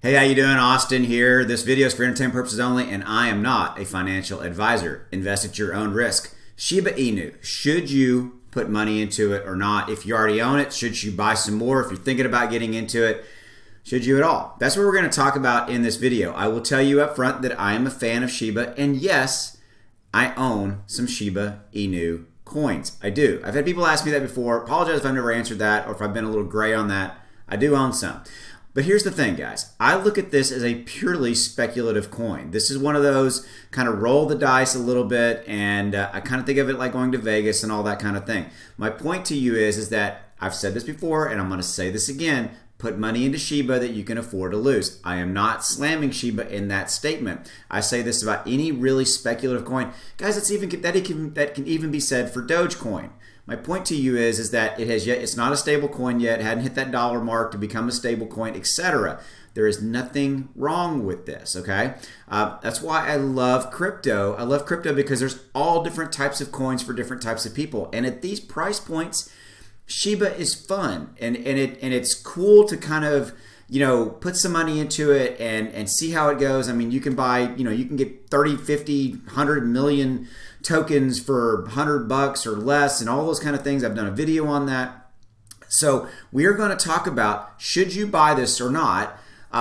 Hey, how you doing? Austin here. This video is for entertainment purposes only, and I am not a financial advisor. Invest at your own risk. Shiba Inu. Should you put money into it or not? If you already own it, should you buy some more? If you're thinking about getting into it, should you at all? That's what we're going to talk about in this video. I will tell you up front that I am a fan of Shiba, and yes, I own some Shiba Inu coins. I do. I've had people ask me that before. Apologize if I've never answered that or if I've been a little gray on that. I do own some. But here's the thing, guys. I look at this as a purely speculative coin. This is one of those kind of roll the dice a little bit, and I kind of think of it like going to Vegas and all that kind of thing. My point to you is that I've said this before, and I'm going to say this again. Put money into Shiba that you can afford to lose. I am not slamming Shiba in that statement. I say this about any really speculative coin. Guys, that can even be said for Dogecoin. My point to you is that it's not a stable coin yet, hadn't hit that dollar mark to become a stable coin, etc. There is nothing wrong with this, okay? That's why I love crypto. I love crypto because there's all different types of coins for different types of people. And at these price points, Shiba is fun and it's cool to kind of, put some money into it and see how it goes. I mean, you can buy, you can get 30, 50, 100 million tokens for $100 or less and all those kind of things. I've done a video on that. So we are going to talk about should you buy this or not.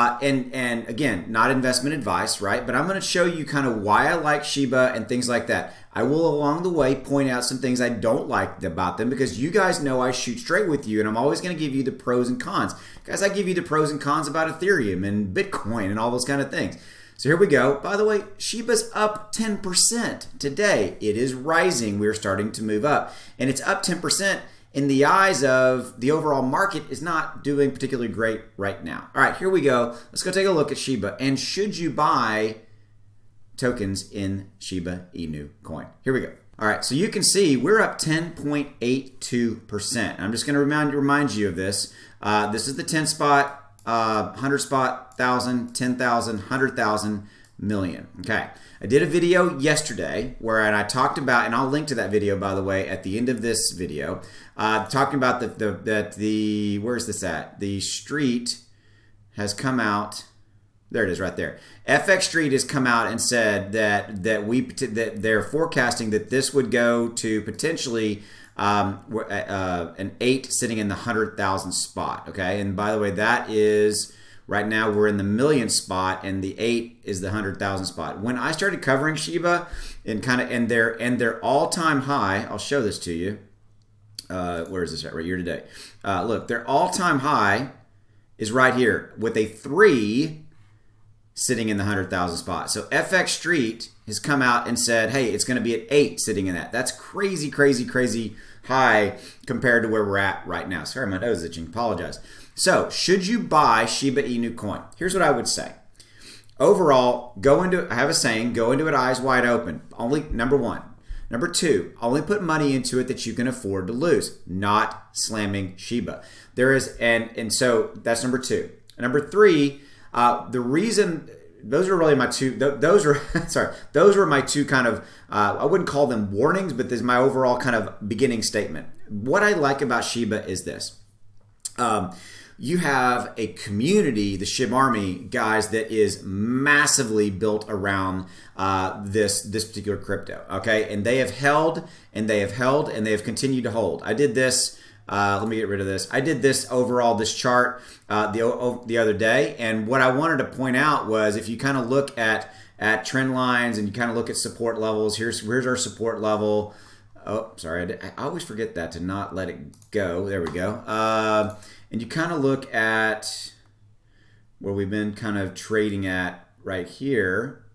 And again, not investment advice, right? But I'm going to show you kind of why I like Shiba and things like that. I will along the way point out some things I don't like about them because you guys know I shoot straight with you and I'm always going to give you the pros and cons. Guys, I give you the pros and cons about Ethereum and Bitcoin and all those kind of things. So here we go. By the way, Shiba's up 10% today. It is rising. We're starting to move up. And it's up 10% in the eyes of the overall market is not doing particularly great right now. All right, here we go. Let's go take a look at Shiba. And should you buy tokens in Shiba Inu Coin? Here we go. All right, so you can see we're up 10.82%. I'm just going to remind you of this. This is the 10 spot, 100 spot, 1,000, 10,000, 100,000, million. Okay. I did a video yesterday where I talked about, and I'll link to that video by the way at the end of this video, talking about where's this at? The street has come out. There it is right there. FX Street has come out and said that they're forecasting that this would go to potentially an 8 sitting in the 100,000 spot. Okay, and by the way, that is right now we're in the million spot, and the 8 is the 100,000 spot. When I started covering Shiba and their all-time high, I'll show this to you. Where is this at? Right here today. Look, their all-time high is right here with a 3 sitting in the 100,000 spot. So FX Street has come out and said, hey, it's going to be at 8 sitting in that. That's crazy, crazy, crazy high compared to where we're at right now. Sorry, my nose is itching. Apologize. So, should you buy Shiba Inu Coin? Here's what I would say. Overall, I have a saying, go into it eyes wide open. Only, number one. Number two, only put money into it that you can afford to lose, not slamming Shiba. There is, and so that's number two. Number three, the reason, those are really my two, those are, sorry, those were my two kind of, I wouldn't call them warnings, but this is my overall kind of beginning statement. What I like about Shiba is this. You have a community, the SHIB Army guys, that is massively built around this particular crypto. Okay, and they have held and they have held and they have continued to hold. I did this. Let me get rid of this. I did this overall, this chart the other day, and what I wanted to point out was if you kind of look at trend lines and you kind of look at support levels. Here's our support level. Oh, sorry, I always forget that to not let it go. There we go. And you kind of look at where we've been kind of trading at right here.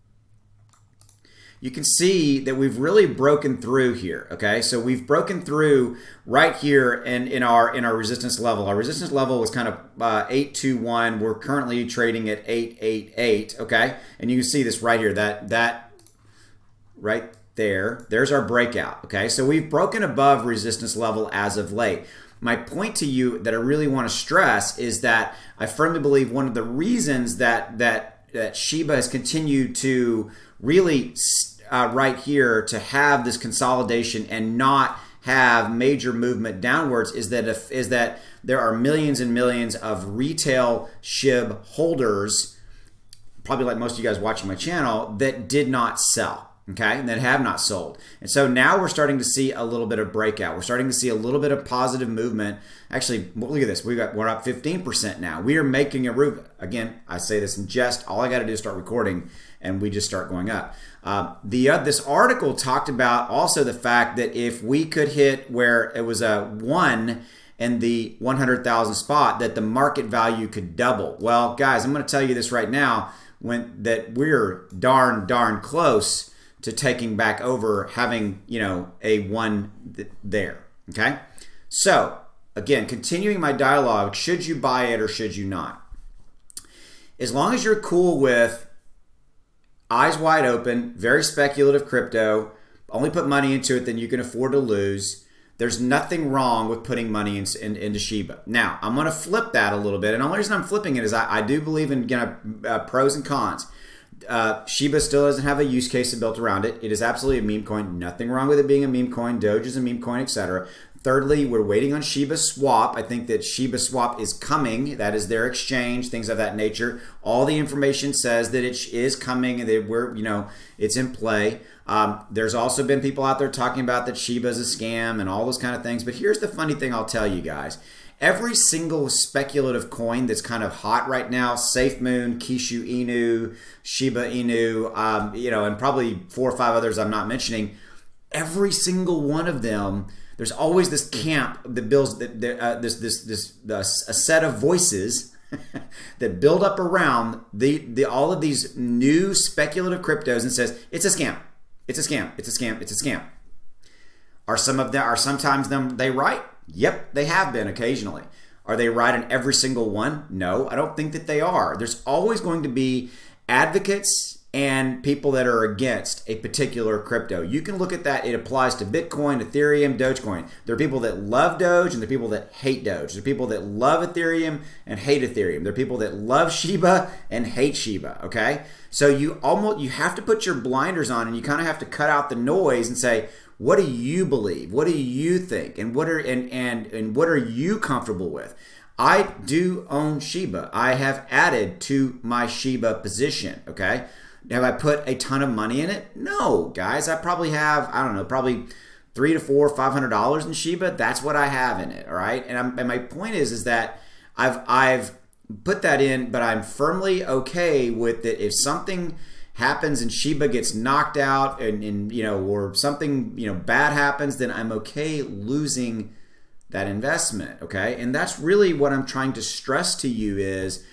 You can see that we've really broken through here. Okay, so we've broken through right here in our resistance level. Our resistance level was kind of 821. We're currently trading at 888. Okay, and you can see this right here. That right there. There's our breakout. Okay, so we've broken above resistance level as of late. My point to you that I really want to stress is that I firmly believe one of the reasons that Shiba has continued to really right here to have this consolidation and not have major movement downwards is that there are millions and millions of retail SHIB holders, probably like most of you guys watching my channel, that did not sell. Okay, and that have not sold. And so now we're starting to see a little bit of breakout. We're starting to see a little bit of positive movement. Actually, look at this. We're up 15% now. We are making a move. Again, I say this in jest. All I got to do is start recording, and we just start going up. This article talked about also the fact that if we could hit where it was a 1 in the 100,000 spot, that the market value could double. Well, guys, I'm going to tell you this right now, that we're darn close to taking back over, having, you know, a 1 there. Okay, so again, continuing my dialogue, should you buy it or should you not? As long as you're cool with eyes wide open, very speculative crypto, only put money into it that you can afford to lose, there's nothing wrong with putting money into Shiba. Now, I'm going to flip that a little bit, and the only reason I'm flipping it is I do believe in pros and cons. Shiba still doesn't have a use case built around it. It is absolutely a meme coin. Nothing wrong with it being a meme coin. Doge is a meme coin, etc. Thirdly, we're waiting on ShibaSwap. I think that ShibaSwap is coming. That is their exchange, things of that nature. All the information says that it is coming and that we're, you know, it's in play. There's also been people out there talking about that Shiba is a scam and all those kind of things. But here's the funny thing I'll tell you guys. Every single speculative coin that's kind of hot right now, SafeMoon, Inu, Shiba Inu, you know, and probably 4 or 5 others I'm not mentioning, every single one of them, there's always this camp that builds a set of voices that build up around all of these new speculative cryptos and says it's a scam, it's a scam, it's a scam, it's a scam. Are sometimes they right? Yep, they have been occasionally. Are they right in every single one? No, I don't think that they are. There's always going to be advocates and people that are against a particular crypto. You can look at that. It applies to Bitcoin, Ethereum, Dogecoin. There are people that love Doge and there are people that hate Doge. There are people that love Ethereum and hate Ethereum. There are people that love Shiba and hate Shiba, okay? So you have to put your blinders on and you kind of have to cut out the noise and say, what do you believe? What do you think? And what are you comfortable with? I do own Shiba. I have added to my Shiba position, okay? Have I put a ton of money in it? No, guys. I probably have, I don't know, probably $300 to $500 in Shiba. That's what I have in it, all right? And my point is that I've put that in, but I'm firmly okay with it. If something happens and Shiba gets knocked out and you know, or something, you know, bad happens, then I'm okay losing that investment, okay? And that's really what I'm trying to stress to you is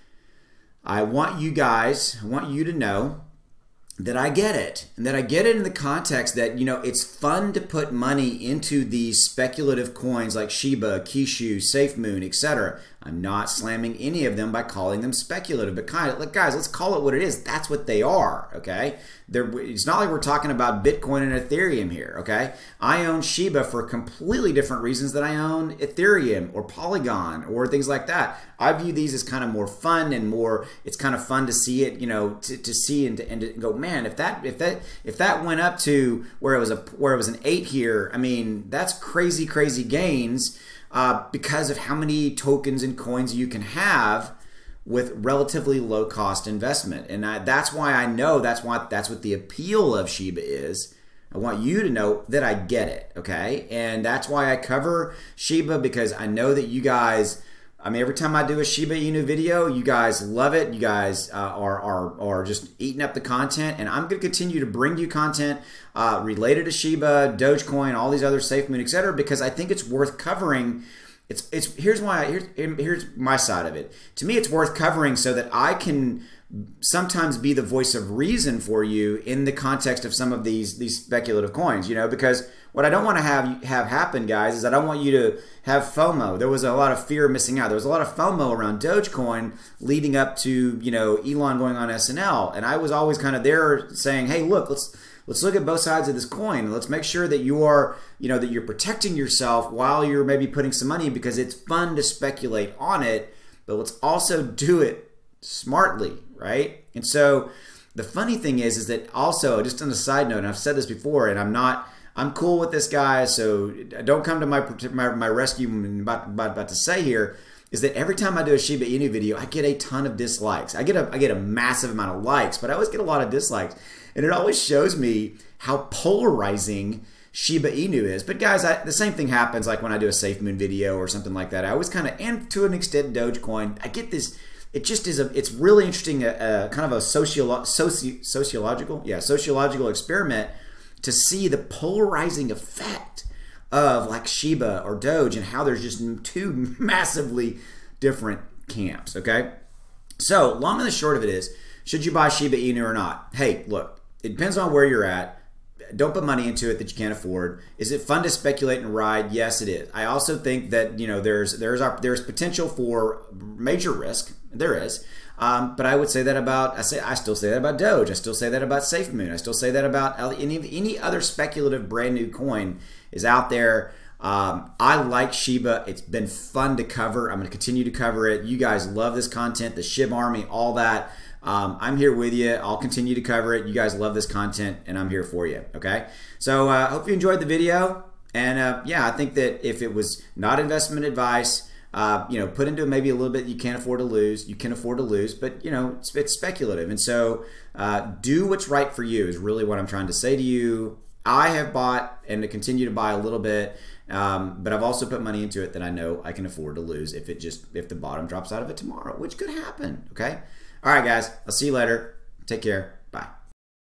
I want you to know that I get it, and that I get it in the context that, you know, it's fun to put money into these speculative coins like Shiba, SafeMoon, etc. I'm not slamming any of them by calling them speculative, but kind of like, guys, let's call it what it is. That's what they are, okay? It's not like we're talking about Bitcoin and Ethereum here, okay? I own Shiba for completely different reasons than I own Ethereum or Polygon or things like that. I view these as kind of more fun and more, it's kind of fun to see it, you know, to see and to go, man, if that went up to where it was an 8 here, I mean, that's crazy gains because of how many tokens and coins you can have with relatively low cost investment. And that's why I know that's what the appeal of Shiba is. I want you to know that I get it, okay? And that's why I cover Shiba, because I know that you guys, I mean, every time I do a Shiba Inu video, you guys love it. You guys are just eating up the content, and I'm going to continue to bring you content related to Shiba, Dogecoin, all these other SafeMoon, etc., because I think it's worth covering. Here's my side of it. To me, it's worth covering so that I can sometimes be the voice of reason for you in the context of some of these speculative coins, you know, because what I don't want to have happen, guys, is I don't want you to have FOMO. There was a lot of fear of missing out. There was a lot of FOMO around Dogecoin leading up to, you know, Elon going on SNL, and I was always kind of there saying, hey, look, let's look at both sides of this coin. Let's make sure that you are, you know, that you're protecting yourself while you're maybe putting some money, because it's fun to speculate on it, but let's also do it smartly, right? And so the funny thing is that also, just on a side note, and I've said this before, and I'm not I'm cool with this guy, so don't come to my rescue. About to say here is that every time I do a Shiba Inu video, I get a ton of dislikes. I get a massive amount of likes, but I always get a lot of dislikes, and it always shows me how polarizing Shiba Inu is. But guys, the same thing happens like when I do a Safe Moon video or something like that. I always kind of, and to an extent Dogecoin, I get this. It just is it's really interesting, kind of a sociological experiment to see the polarizing effect of like Shiba or Doge and how there's just two massively different camps, okay? So long and the short of it is, should you buy Shiba Inu or not? Hey, look, it depends on where you're at. Don't put money into it that you can't afford. Is it fun to speculate and ride? Yes, it is. I also think that there's potential for major risk. There is, but I would say that about I still say that about Doge. I still say that about Safe Moon. I still say that about any other speculative brand new coin is out there. I like Shiba. It's been fun to cover. I'm going to continue to cover it. You guys love this content, the SHIB Army, all that. I'm here with you. I'll continue to cover it. You guys love this content, and I'm here for you. Okay. So hope you enjoyed the video. And yeah, I think that if it was not investment advice, put into maybe a little bit you can't afford to lose. You can afford to lose, but it's speculative. And so do what's right for you is really what I'm trying to say to you. I have bought and to continue to buy a little bit, but I've also put money into it that I know I can afford to lose if the bottom drops out of it tomorrow, which could happen. Okay. All right, guys. I'll see you later. Take care.